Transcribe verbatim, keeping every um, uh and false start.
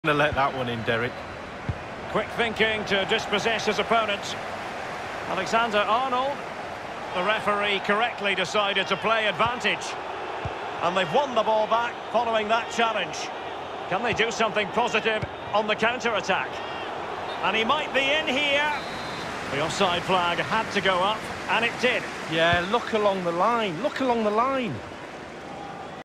Gonna let that one in, Derek. Quick thinking to dispossess his opponent. Alexander-Arnold. The referee correctly decided to play advantage. And they've won the ball back following that challenge. Can they do something positive on the counter-attack? And he might be in here. The offside flag had to go up, and it did. Yeah, look along the line. Look along the line.